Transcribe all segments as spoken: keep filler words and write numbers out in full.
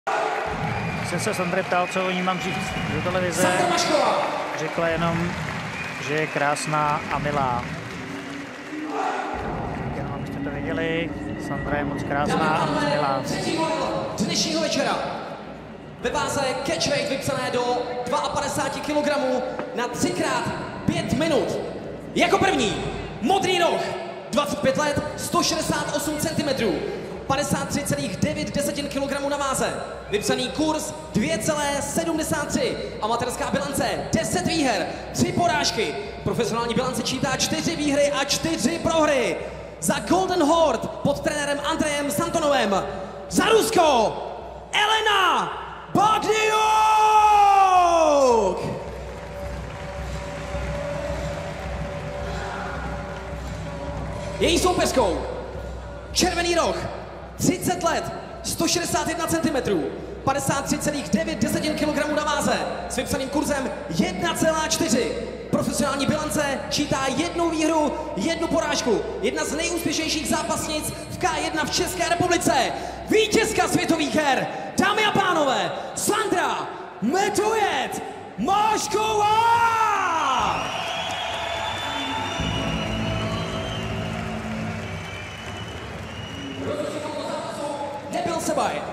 Jsem se Sandry ptal, co o ní mám říct do televize. Řekla jenom, že je krásná a milá. Jenom abyste to věděli, Sandra je moc krásná a moc milá. Třetí gól dnešního večera. Ve váze catchweight vypsané do padesát dva kilogramů na tři krát pět minut. Jako první modrý roh, dvacet pět let, sto šedesát osm centimetrů, padesát tři celá devět kilogramů na váze. Vypsaný kurz dvě celá sedmdesát tři. Amatérská bilance deset výher, tři porážky. Profesionální bilance čítá čtyři výhry a čtyři prohry. Za Golden Horde pod trenérem Andrejem Santonovem. Za Rusko Elena Bagdiuk! Její soupeřkou červený roh, třicet let, sto šedesát jedna centimetrů, padesát tři celá devět kilogramů na váze s vypsaným kurzem jedna celá čtyři. Profesionální bilance čítá jednu výhru, jednu porážku. Jedna z nejúspěšnějších zápasnic v K jedna v České republice. Vítězka světových her, dámy a pánové, Sandra Metujec Mašková! Nebyl se bajit.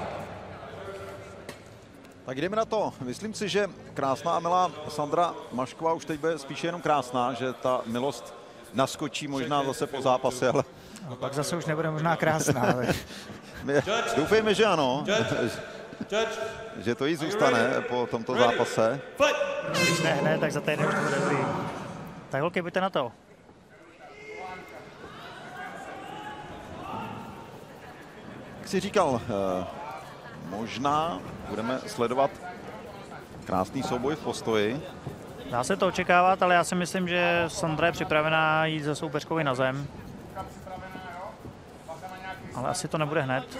Tak jdeme na to. Myslím si, že krásná a milá Sandra Mašková už teď bude spíše jenom krásná, že ta milost naskočí možná zase po zápase, ale... A pak zase už nebude možná krásná. Ale... My doufejme, že ano. Že to jí zůstane po tomto zápase. Když ne hned, tak za týden už to bude dobrý. Tak holky, pojďte na to. Jak jsi říkal, možná budeme sledovat krásný souboj v postoji. Dá se to očekávat, ale já si myslím, že Sandra je připravená jít za soupeřkovi na zem. Ale asi to nebude hned.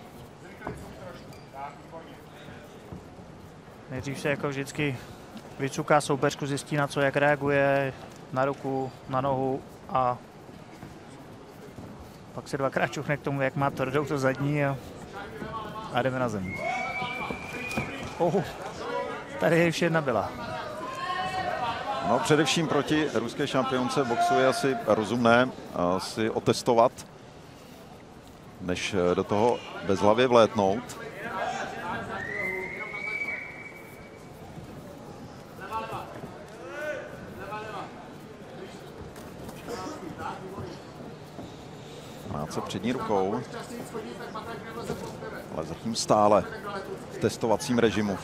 Nejdřív se jako vždycky vycuká soupeřku, zjistí, na co jak reaguje, na ruku, na nohu a pak se dvakrát čuchne k tomu, jak má tvrdou to zadní a, a jdeme na zem. Oh, tady už jedna byla. No, především proti ruské šampionce boxu je asi rozumné si otestovat, než do toho bezhlavě vlétnout. Máce přední rukou, ale zatím stále v testovacím režimu.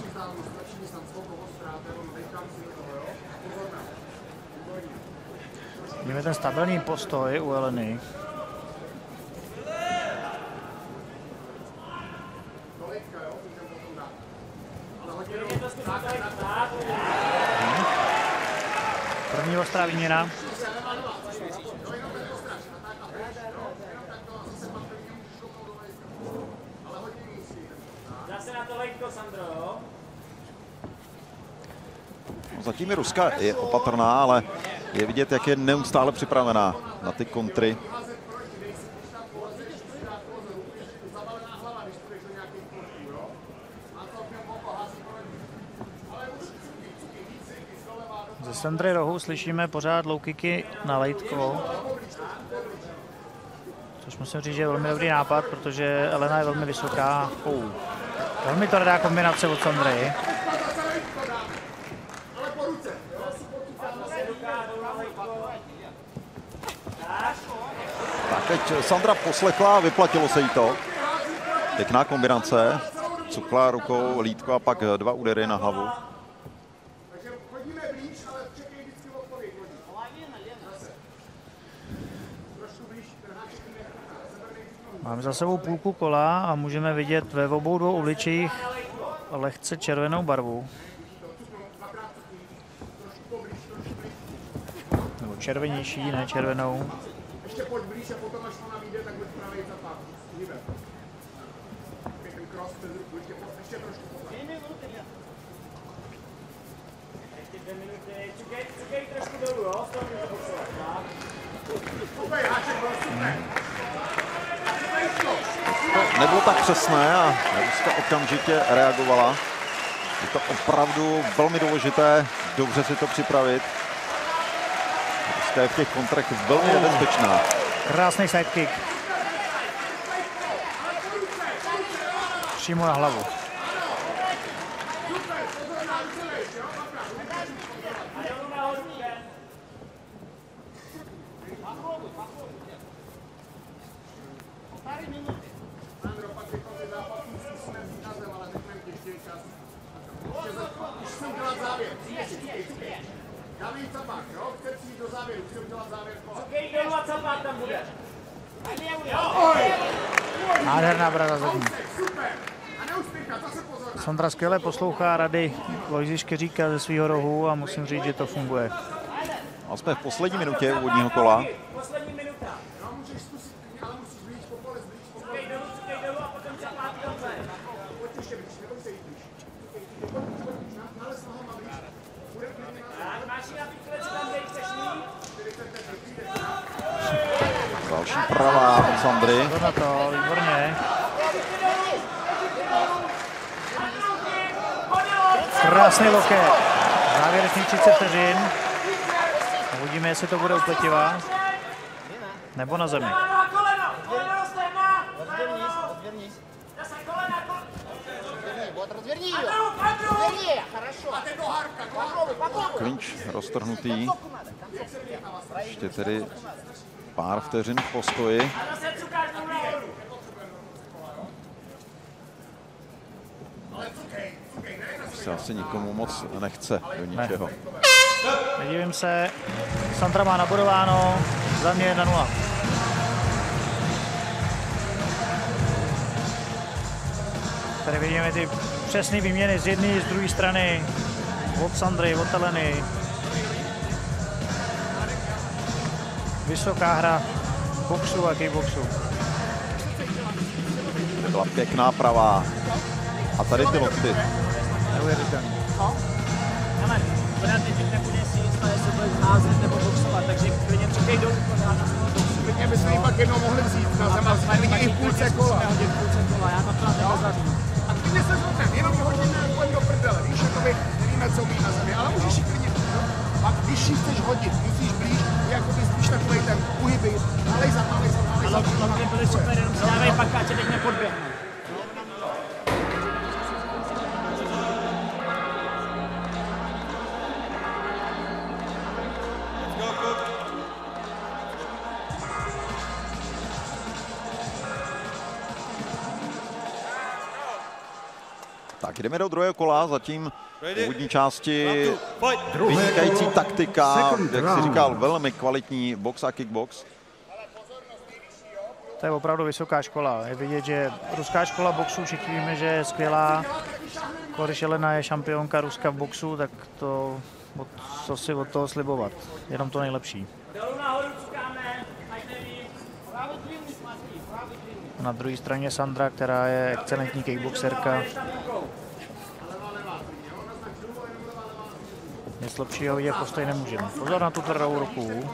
Vidíme ten stabilní postoj u Eleny. První ostrá výměna. Zatím je Ruska je opatrná, ale je vidět, jak je neustále připravená na ty kontry. Ze Sandry rohu slyšíme pořád low kicky na lejtko. Což musím říct, že je velmi dobrý nápad, protože Elena je velmi vysoká. Oh. Velmi tvrdá kombinace od Sandry. Tak teď Sandra poslechla, vyplatilo se jí to. Pěkná kombinace. Cukla rukou lítko a pak dva údery na hlavu. Máme za sebou půlku kola a můžeme vidět ve obou dvou obličejích lehce červenou barvu. Nebo červenější, ne červenou. Ještě pojď blíž a potom, až ona vyjde, tak buď pravej zapát. Hýbe. Pěkný cross přes ruku, ještě, ještě trošku potlak. Ještě dvě minuty, čekej, čekej trošku dolů, jo? Z toho můžu poslovat, tak? Super, háček byl super. To nebylo tak přesné a Ruska okamžitě reagovala. Je to opravdu velmi důležité, dobře si to připravit. Ruska je v těch kontrech velmi nebezpečná. Krásný sidekick. Přímo na hlavu. Nádherná brada zadní. Sandra skvěle poslouchá rady Lojzy Škeříka ze svého rohu a musím říct, že to funguje. A jsme v poslední minutě úvodního kola. Další pravá od Sandry. To na to, výborně. Krásný loket. Závěrečných třicet vteřin. Uvidíme, jestli to bude upletivá. Nebo na zemi. Klinč roztrhnutý. Ještě tedy pár vteřin v postoji. Se asi nikomu moc nechce do ničeho. Ne. Nedivím se. Sandra má nabodováno. Za mě jedna nula. Tady vidíme ty přesné výměny z jedné i z druhé strany. Od Sandry, od Eleny. Vysoká hra boxu a kickboxu. To byla pěkná pravá. A tady ty lokty. Neuvěřitelný. Ale Brad teď nebude si jistá, jestli bude házet nebo boxovat, takže klidně přikej dolů. Klidně bychom ji pak jednou mohli vzít na zem a klidně i v půlce kola. Hodit v půlce kola, já to právě nezařím. A klidně se zhodneme, jenom ji hodíme úplně do prdele. Víš, jakoby nevíme, co mít na zemi, ale můžeš ji klidně. Pak když ji chceš hodit, musíš blíž, jakoby spíš takovej ten uhyby. Nalej za, nalej za, nalej za. Ale byly super, jenom si dávej pak, ať tě teď nepodběhne. Tak jdeme do druhého kola, zatím v úvodní části vynikající taktika, jak si říkal, velmi kvalitní box a kickbox. To je opravdu vysoká škola. Je vidět, že ruská škola boxu, všichni víme, že je skvělá. Když Elena je šampionka Ruska v boxu, tak to, co si od toho slibovat. Jenom to nejlepší. Na druhé straně Sandra, která je excelentní kickboxerka. Nic lepšího vidět postoj nemůžeme. Pozor na tu tvrdou ruku.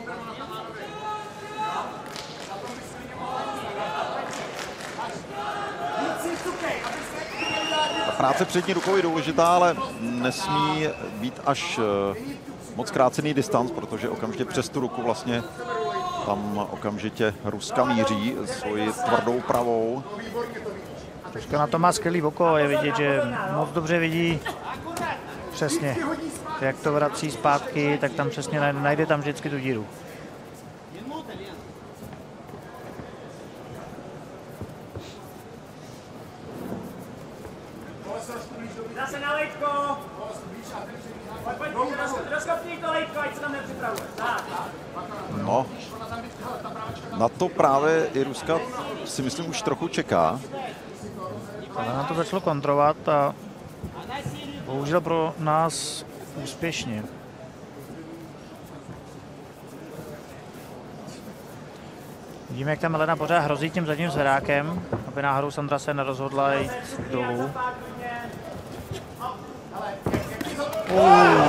Ta práce přední rukou je důležitá, ale nesmí být až moc krácený distanc, protože okamžitě přes tu ruku vlastně tam okamžitě Ruska míří svoji tvrdou pravou. Ruska na to má skvělý oko, je vidět, že moc dobře vidí přesně, jak to vrací zpátky, tak tam přesně najde tam vždycky tu díru. Zase na lejtko. Rozkopni to lejtko, ať se tam nepřipravuje. No, na to právě i Ruska si myslím už trochu čeká. Ale na to začalo kontrolovat a bohužel pro nás úspěšně. Vidíme, jak tam Elena pořád hrozí tím zadním zverákem, aby náhodou Sandra se nerozhodla jít dolů. Uh.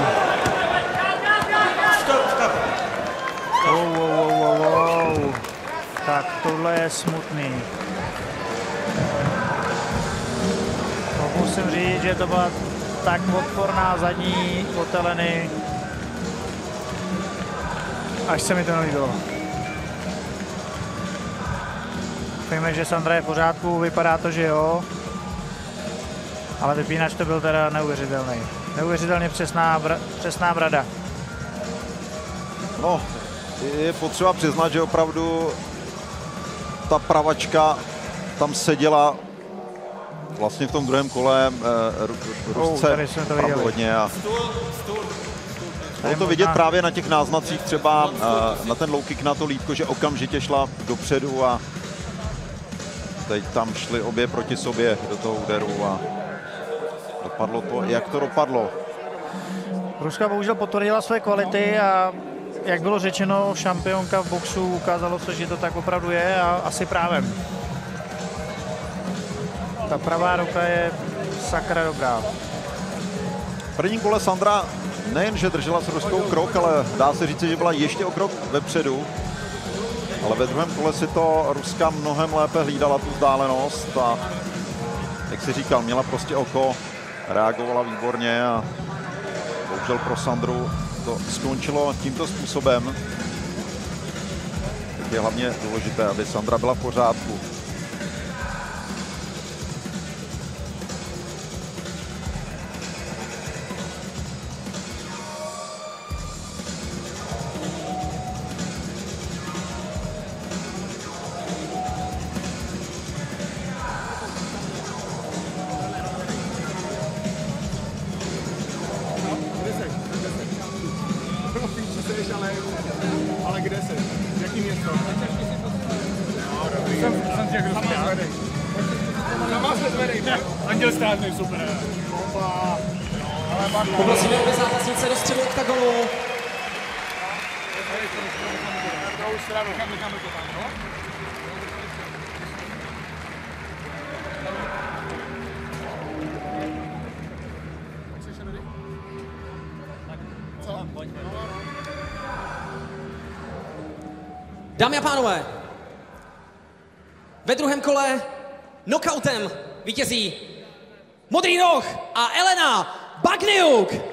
Wow, wow, wow, wow. Tak tohle je smutný. To musím říct, že to byla tak odporná zadní od Eleny, až se mi to nelíbilo. Víme, že Sandra je v pořádku, vypadá to, že jo, ale vypínač to byl teda neuvěřitelný. Neuvěřitelně přesná, bra, přesná brada. No, je potřeba přiznat, že opravdu ta pravačka tam seděla vlastně v tom druhém kole eh, Rusce oh, opravdu hodně. A bylo to vidět právě na těch náznacích, třeba eh, na ten low kick, na to lítko, že okamžitě šla dopředu a teď tam šli obě proti sobě do toho úderu a dopadlo to, jak to dopadlo. Ruska bohužel potvrdila své kvality a jak bylo řečeno, šampionka v boxu, ukázalo se, že to tak opravdu je a asi právem. Ta pravá ruka je sakra dobrá. V prvním kole Sandra nejenže držela s Ruskou krok, ale dá se říct, že byla ještě o krok vepředu. Ale ve druhém kole si to Ruska mnohem lépe hlídala tu vzdálenost a jak si říkal, měla prostě oko, reagovala výborně a bohužel pro Sandru to skončilo tímto způsobem. Tak je hlavně důležité, aby Sandra byla v pořádku. Ale, ale kde jsi? Jaký město? Jsem, jsem těch rozpěl. Sama se zvedej. Anděl státný, super. Poprosíme obě zápasnice do středu oktagonu. Na druhou stranu. Necháme to tam, no? Dámy a pánové, ve druhém kole knockoutem vítězí Modrý roh a Elena Bagniuk.